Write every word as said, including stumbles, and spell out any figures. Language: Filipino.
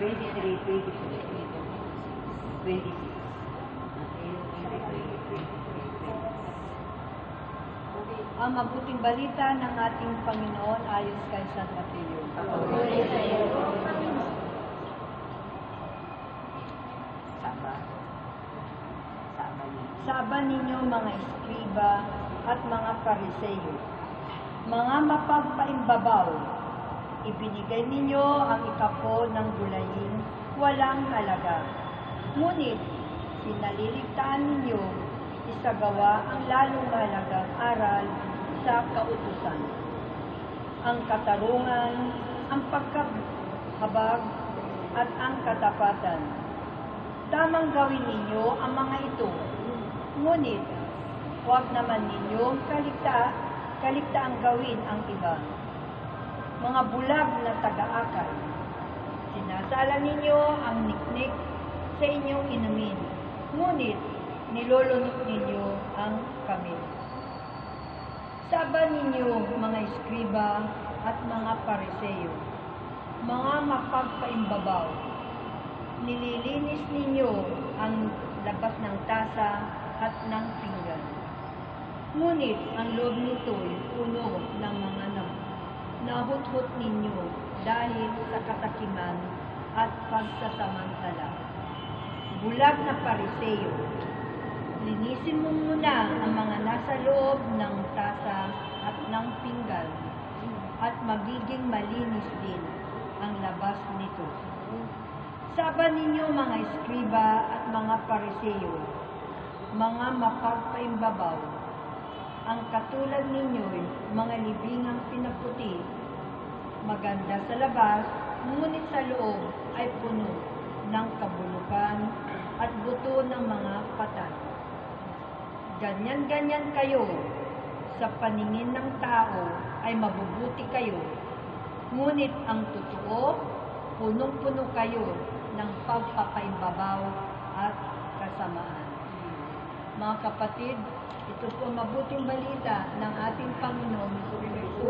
twenty-three, twenty-four, twenty-six. Ang mabuting balita ng ating Panginoon ayon kay San Mateo. Saba. Saba niyo. Saba ninyo mga eskriba at mga pariseyo, mga mapagpaimbabaw, ibinigay ninyo ang ikapo ng gulayin, walang halaga. Ngunit, sinaliligtaan ninyo, isagawa ang lalong mahalagang aral sa kautusan. Ang katarungan, ang pagkahabag, at ang katapatan. Tamang gawin ninyo ang mga ito, ngunit huwag naman ninyong kaligta, kaligtaang gawin ang iba. Mga bulag na taga-akal, sinasala ninyo ang niknik sa inyong inumin, ngunit nilolunok ninyo ang kamil. Saba ninyo mga eskriba at mga pariseyo, mga mapagpaimbabaw, nililinis ninyo ang labas ng tasa at ng pinggan. Ngunit ang loob nito'y puno ng mga nahuthot ninyo dahil sa katakiman at pagsasamantala. Bulag na pariseyo, linisin mo muna ang mga nasa loob ng tasa at ng pinggan at magiging malinis din ang labas nito. Saba ninyo mga eskriba at mga pariseyo, mga mapagpaimbabaw, ang katulad ninyo'y mga libingang pinaputi, maganda sa labas, ngunit sa loob ay puno ng kabulukan at buto ng mga patay. Ganyan-ganyan kayo, sa paningin ng tao ay mabubuti kayo, ngunit ang totoo, punong-puno kayo ng pagpapaimbabaw at kasamaan. Mga kapatid, ito po mabuting balita ng ating Panginoon